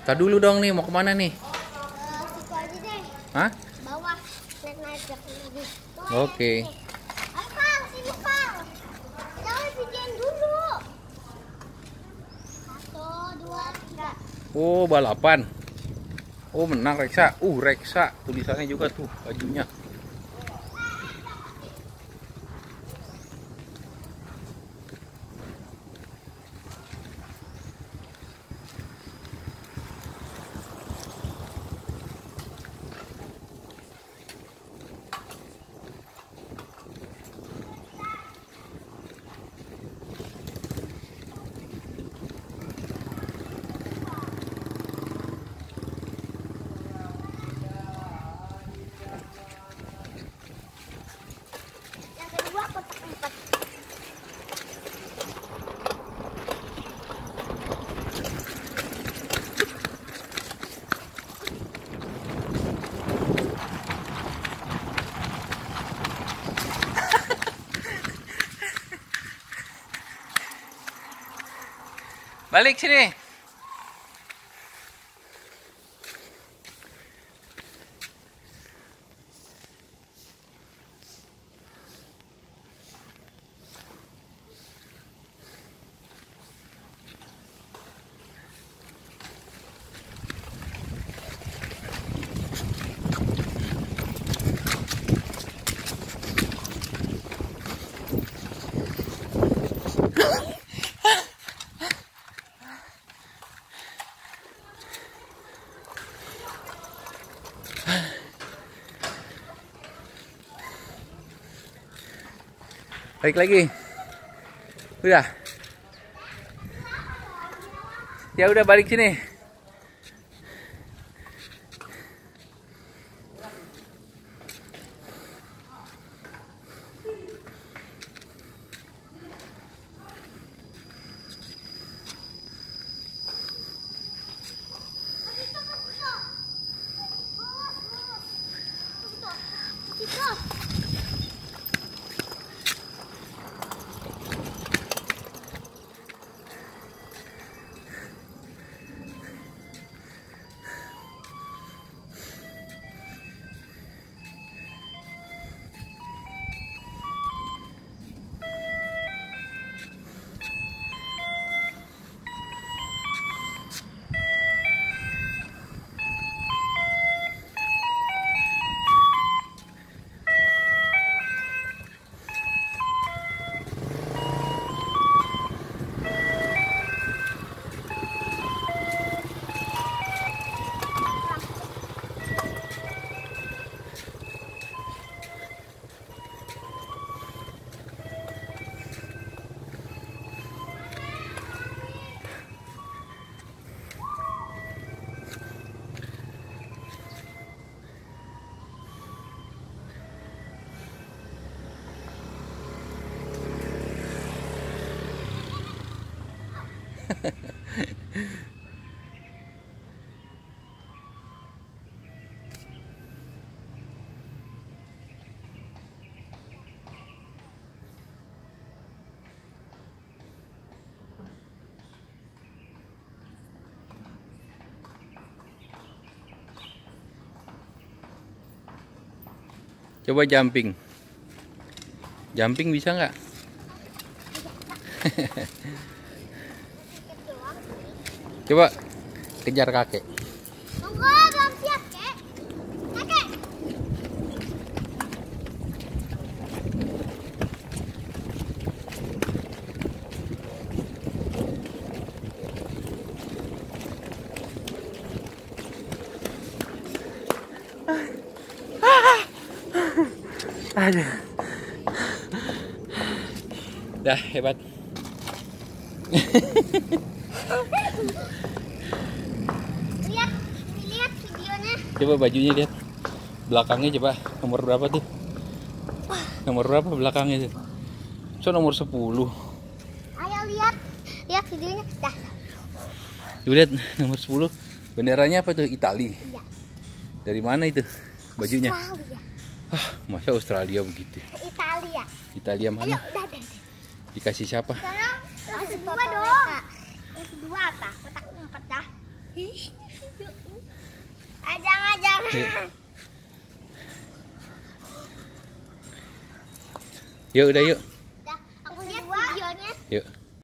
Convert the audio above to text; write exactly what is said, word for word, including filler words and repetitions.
Tar dulu dong nih, mau kemana nih? Uh, situ aja deh. Hah? Bawah. Naik-naik ke lagi. Oke. Ayo Kang, sini Kang. Jangan videoin dulu. Satu, dua, tiga. Oh, balapan. Oh, menang Reksa. Uh, Reksa. Tulisannya juga tuh bajunya. Yang kedua kotak empat. Balik sini. Balik lagi. Udah. Ya udah balik sini. Coba jumping. Jumping bisa nggak? Coba kejar kakek. Tunggu, belum siap, Kek. Kakek. Aduh. Dah hebat. Lihat, lihat videonya. Coba bajunya lihat. Belakangnya coba nomor berapa tuh? Nomor berapa belakangnya tuh? So nomor sepuluh. Ayo lihat, lihat videonya. Dah. Tuh lihat nomor sepuluh. Benderanya apa tuh? Itali. Iya. Dari mana itu bajunya? Australia. Ah, masa Australia begitu? Italia. Italia Ayo, mana? dah, dah. Dikasih siapa? Sekarang yang kedua dong. Yang kedua apa? Kotak empat dah. Ih. Ah, jangan, jangan. Yuk. Yuk udah yuk. Dah, aku lihat videonya. Yuk.